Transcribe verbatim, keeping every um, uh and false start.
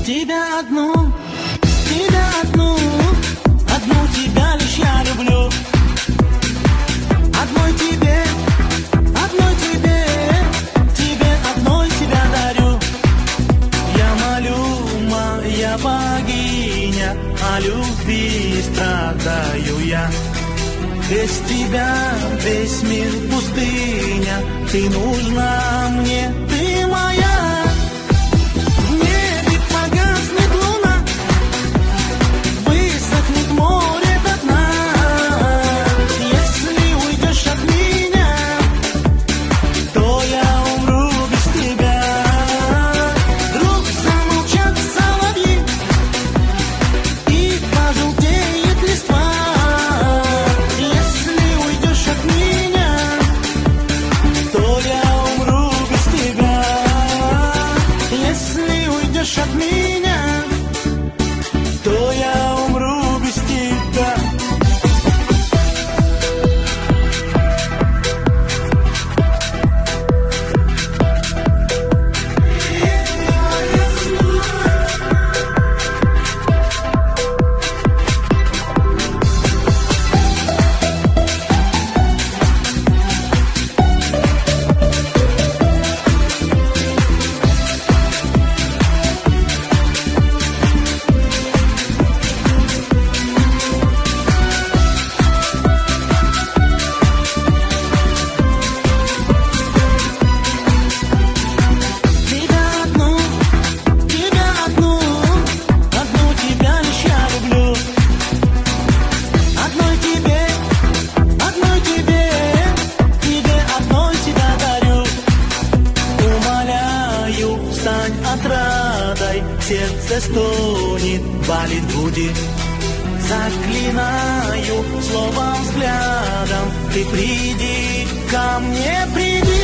Тебя одну, тебя одну, одну тебя лишь я люблю. Одной тебе, одной тебе, тебе одной себя дарю. Я молю, моя богиня, о любви страдаю я. Без тебя весь мир пустыня, ты нужна мне, ты моя. От меня, то я умру без тебя. Отрадой сердце стонет, болит в груди. Заклинаю словом, взглядом, ты приди ко мне, приди.